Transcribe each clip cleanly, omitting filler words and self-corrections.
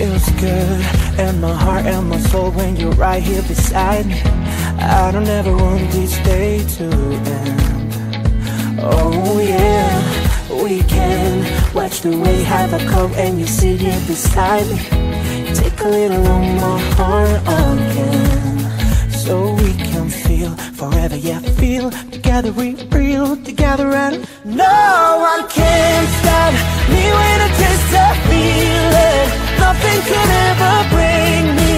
Feels good in my heart and my soul when you're right here beside me. I don't ever want this day to end. Oh yeah, we can watch the way have a cup and you sit here beside me. Take a little of my heart again, so we can feel forever, yeah, feel together, we real together, and no one can stop me when I taste the feeling. Nothing could ever bring me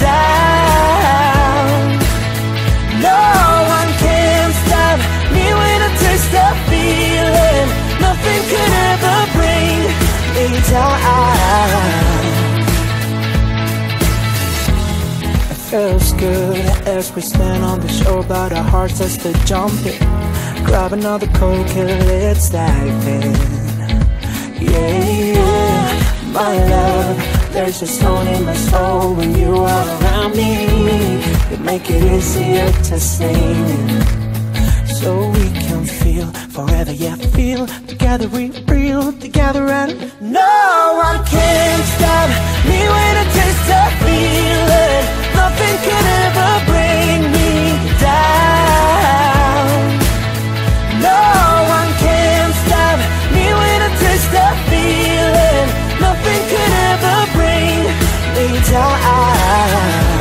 down. No one can stop me when I taste the feeling. Nothing could ever bring me down. Feels good as we stand on the shore, but our hearts are still jumping. Grab another Coke and let's dive in. Yeah, yeah, my love, there's a stone in my soul when you are around me. You make it easier to sing, so we can feel forever, yeah, feel together, we real together, and no one can stop me when I taste the feeling. Nothing could ever bring me down. No one can stop me when I taste the feeling. Nothing could ever bring me down.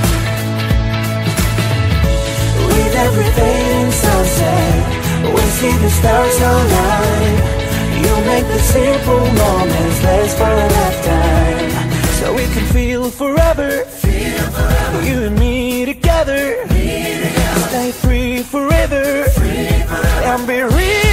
With every fading sunset, we see the stars align. You make the simple moments last for a lifetime, so we can feel forever. You and me together, stay free forever, and be real.